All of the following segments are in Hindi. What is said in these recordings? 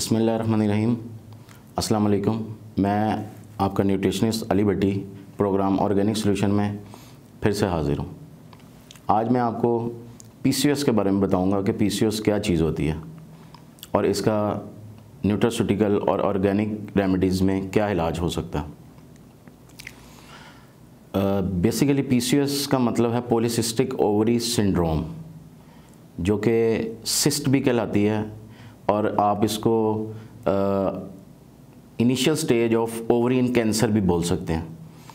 बिस्मिल्लाहिर्रहमानिर्रहीम। अस्सलाम वालेकुम। मैं आपका nutritionist Ali Bhatti program organic solution में फिर से हाज़िर हूँ। आज मैं आपको पीसीओएस के बारे में बताऊँगा कि पीसीओएस क्या चीज़ होती है और इसका न्यूट्रास्यूटिकल और ऑर्गेनिक रेमेडीज़ में क्या इलाज हो सकता है। बेसिकली पीसीओएस का मतलब है पॉलीसिस्टिक ओवरी सिंड्रोम, जो कि सिस्ट भी कहलाती है और आप इसको initial stage of ovarian cancer भी बोल सकते हैं।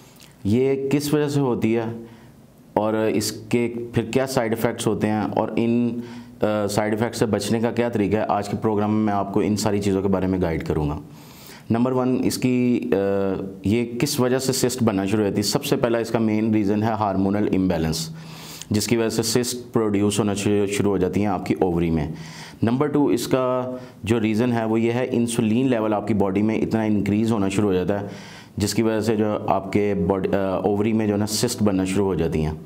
ये किस वजह से होती है और इसके फिर क्या साइड इफ़ेक्ट्स होते हैं और इन साइड इफ़ेक्ट से बचने का क्या तरीका है, आज के प्रोग्राम में मैं आपको इन सारी चीज़ों के बारे में गाइड करूँगा। नंबर 1, इसकी ये किस वजह से सिस्ट बनना शुरू होती है। सबसे पहला इसका मेन रीज़न है हार्मोनल इम्बैलेंस, जिसकी वजह से सिस्ट प्रोड्यूस होना शुरू हो जाती हैं आपकी ओवरी में। नंबर 2, इसका जो रीज़न है वो ये है इंसुलिन लेवल आपकी बॉडी में इतना इंक्रीज़ होना शुरू हो जाता है, जिसकी वजह से जो आपके बॉडी ओवरी में जो है ना सिस्ट बनना शुरू हो जाती हैं।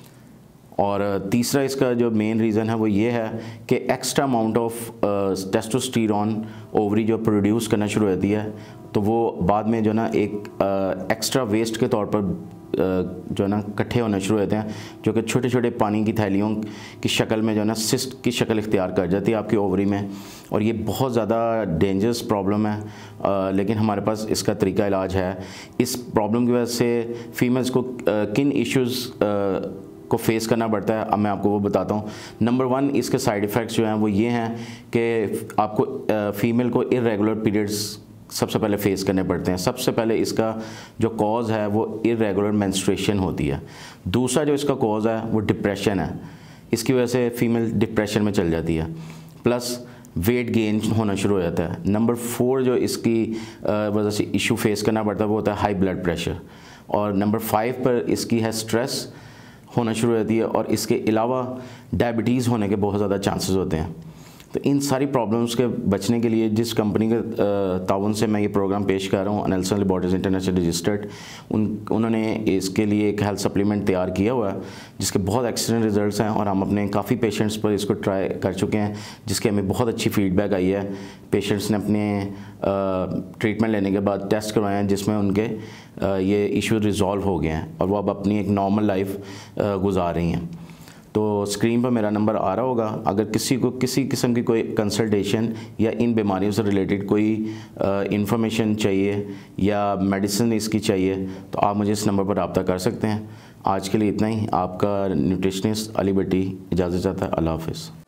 और तीसरा इसका जो मेन रीज़न है वो ये है कि extra amount of testosterone ovary जो प्रोड्यूस करना शुरू हो जाती है, तो वो बाद में जो ना एक एक्स्ट्रा वेस्ट के तौर पर जो है ना इकट्ठे होना शुरू होते हैं, जो कि छोटे छोटे पानी की थैलियों की शक्ल में जो है ना सिस्ट की शक्ल इख्तियार कर जाती है आपकी ओवरी में। और ये बहुत ज़्यादा डेंजरस प्रॉब्लम है, लेकिन हमारे पास इसका तरीका इलाज है। इस प्रॉब्लम की वजह से फीमेल्स को किन इश्यूज़ को फेस करना पड़ता है, अब मैं आपको वो बताता हूँ। नंबर 1, इसके साइड इफ़ेक्ट्स जो हैं वो ये हैं कि आपको फीमेल को इर्रेगुलर पीरियड्स सबसे पहले फेस करने पड़ते हैं। सबसे पहले इसका जो कॉज है वो इर्रेगुलर मेंस्ट्रुएशन होती है। दूसरा जो इसका कॉज है वो डिप्रेशन है, इसकी वजह से फीमेल डिप्रेशन में चल जाती है, प्लस वेट गेन होना शुरू हो जाता है। नंबर 4 जो इसकी वजह से इशू फेस करना पड़ता है वो होता है हाई ब्लड प्रेशर। और नंबर 5 पर इसकी है स्ट्रेस होना शुरू हो जाती है, और इसके अलावा डायबिटीज़ होने के बहुत ज़्यादा चांसेस होते हैं। तो इन सारी प्रॉब्लम्स के बचने के लिए जिस कंपनी के ताउन से मैं ये प्रोग्राम पेश कर रहा हूँ, नेल्सन लैबोरेटरीज इंटरनेशनल रजिस्टर्ड, उन्होंने इसके लिए एक हेल्थ सप्लीमेंट तैयार किया हुआ है जिसके बहुत एक्सीलेंट रिजल्ट्स हैं, और हम अपने काफ़ी पेशेंट्स पर इसको ट्राई कर चुके हैं, जिसके हमें बहुत अच्छी फीडबैक आई है। पेशेंट्स ने अपने ट्रीटमेंट लेने के बाद टेस्ट करवाए हैं, जिसमें उनके ये इशू रिजॉल्व हो गए हैं और वो अब अपनी एक नॉर्मल लाइफ गुजार रही हैं। तो स्क्रीन पर मेरा नंबर आ रहा होगा। अगर किसी को किसी किस्म की कोई कंसल्टेशन या इन बीमारियों से रिलेटेड कोई इंफॉर्मेशन चाहिए या मेडिसिन इसकी चाहिए, तो आप मुझे इस नंबर पर रब्ता कर सकते हैं। आज के लिए इतना ही। आपका न्यूट्रिशनिस्ट अली भट्टी इजाज़त चाहता है। अल्लाह हाफ़िज़।